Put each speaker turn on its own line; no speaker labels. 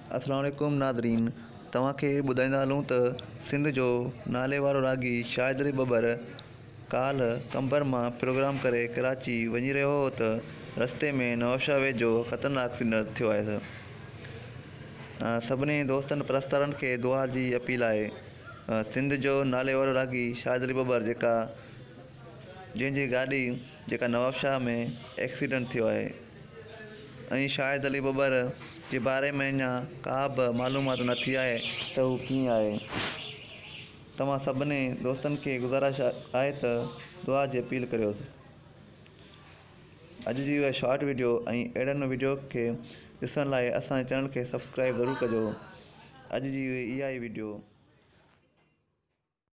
अस्सलाम वालेकुम नाज़रीन, तव्हांखे ॿुधाईंदा हलूं त सिंध जो नाले वारो रागी शाहिद अली बबर काल्ह कंबर मां प्रोग्राम करे कराची वञी रहियो हो त रस्ते में नवाबशाह वेझो ख़तरनाक एक्सीडेंट थियो आहे। सभिनी दोस्तनि परस्तारनि खे दुआ जी अपील आहे। सिंध जो नाले वारो रागी शाहिद अली बबर जंहिंजी गाॾी नवाबशाह में एक्सीडेंट थियो आहे ऐं शाहिद अली बबर जे बारे में अञा का बि मालूमात न थी आहे त हू कीअं आहे। तव्हां सभिनी दोस्तनि खे गुज़ारिश आहे त दुआ जी अपील करियोसि। अॼु जी उहा शॉर्ट वीडियो ऐं अहिड़नि वीडियो खे ॾिसण लाइ असांजे चैनल खे सब्सक्राइब ज़रूरु कजो। अॼु जी इहा ई वीडियो।